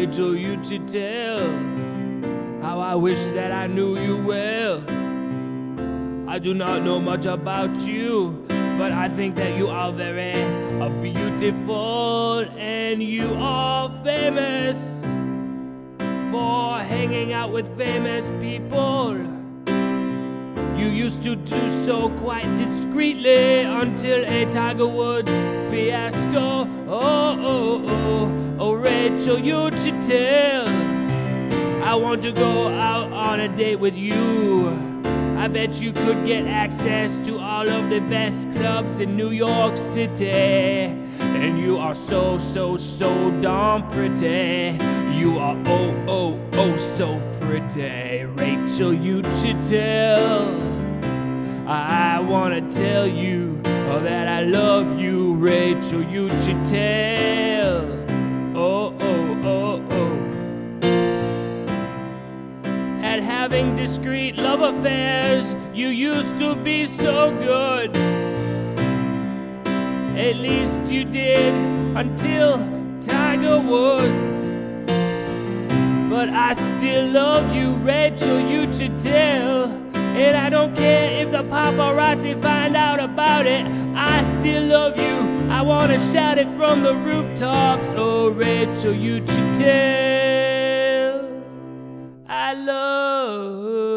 Rachel Uchitel. How I wish that I knew you well. I do not know much about you, but I think that you are very beautiful, and you are famous for hanging out with famous people. You used to do so quite discreetly until a Tiger Woods fiasco. Oh, Rachel Uchitel, I want to go out on a date with you. I bet you could get access to all of the best clubs in New York City. And you are so darn pretty. You are oh so pretty, Rachel Uchitel. I wanna tell you that I love you, Rachel Uchitel. Oh. At having discreet love affairs, you used to be so good. At least you did until Tiger Woods. But I still love you, Rachel Uchitel. And I don't care if the paparazzi find out about it. I still love you. I wanna shout it from the rooftops. Oh, Rachel Uchitel, I love